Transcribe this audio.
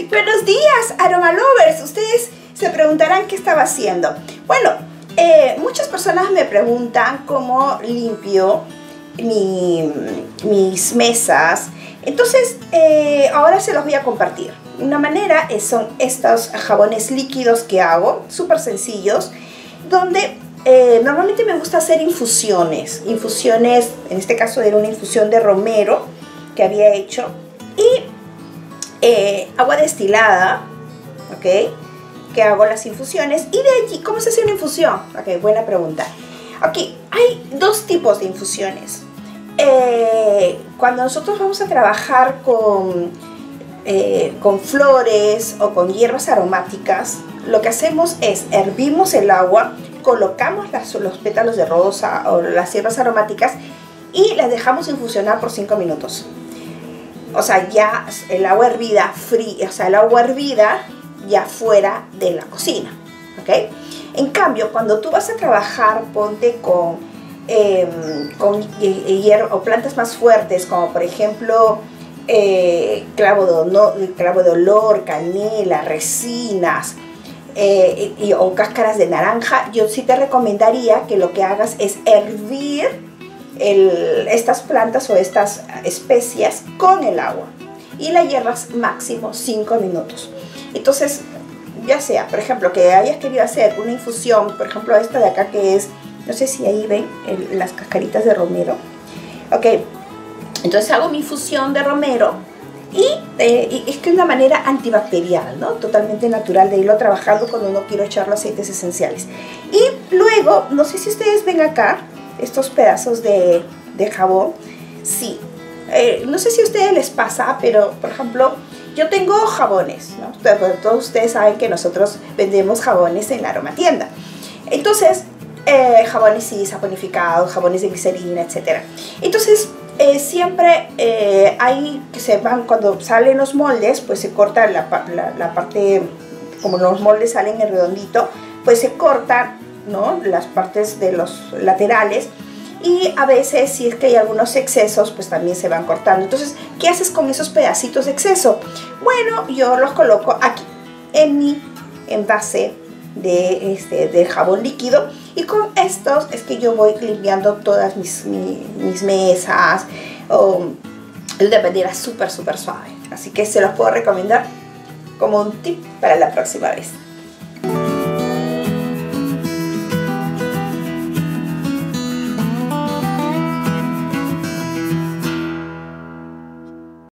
Buenos días, Aroma Lovers. Ustedes se preguntarán qué estaba haciendo. Bueno, muchas personas me preguntan cómo limpio mis mesas. Entonces, ahora se los voy a compartir. Una manera son estos jabones líquidos que hago, súper sencillos, donde normalmente me gusta hacer infusiones. Infusiones, en este caso era una infusión de romero que había hecho. Y agua destilada, ¿ok? Que hago las infusiones. Y de allí, ¿cómo se hace una infusión? Ok, buena pregunta. Ok, hay dos tipos de infusiones. Cuando nosotros vamos a trabajar con flores o con hierbas aromáticas, lo que hacemos es hervimos el agua, colocamos los pétalos de rosa o las hierbas aromáticas y las dejamos infusionar por 5 minutos. O sea, ya el agua hervida fría, o sea, el agua hervida ya fuera de la cocina, ¿ok? En cambio, cuando tú vas a trabajar, ponte con o plantas más fuertes, como por ejemplo clavo de olor, canela, resinas o cáscaras de naranja, yo sí te recomendaría que lo que hagas es hervir estas plantas o estas especias con el agua y la hiervas máximo 5 minutos. Entonces, ya sea, por ejemplo, que hayas querido hacer una infusión, por ejemplo esta de acá que es, no sé si ahí ven las cascaritas de romero, ok, entonces hago mi infusión de romero y es que es una manera antibacterial, ¿no? Totalmente natural de irlo trabajando cuando no quiero echar los aceites esenciales. Y luego, no sé si ustedes ven acá estos pedazos de jabón. Sí, no sé si a ustedes les pasa, pero por ejemplo yo tengo jabones, ¿no? Todos ustedes saben que nosotros vendemos jabones en la aromatienda. Entonces jabones sí, saponificados, jabones de glicerina, etc. Entonces siempre hay que se van, cuando salen los moldes, pues se corta la parte, como los moldes salen en redondito, pues se cortan, ¿no? Las partes de los laterales, y a veces si es que hay algunos excesos pues también se van cortando. Entonces, ¿qué haces con esos pedacitos de exceso? Bueno, yo los coloco aquí en mi envase de jabón líquido, y con estos es que yo voy limpiando todas mis mesas de manera súper suave. Así que se los puedo recomendar como un tip para la próxima vez.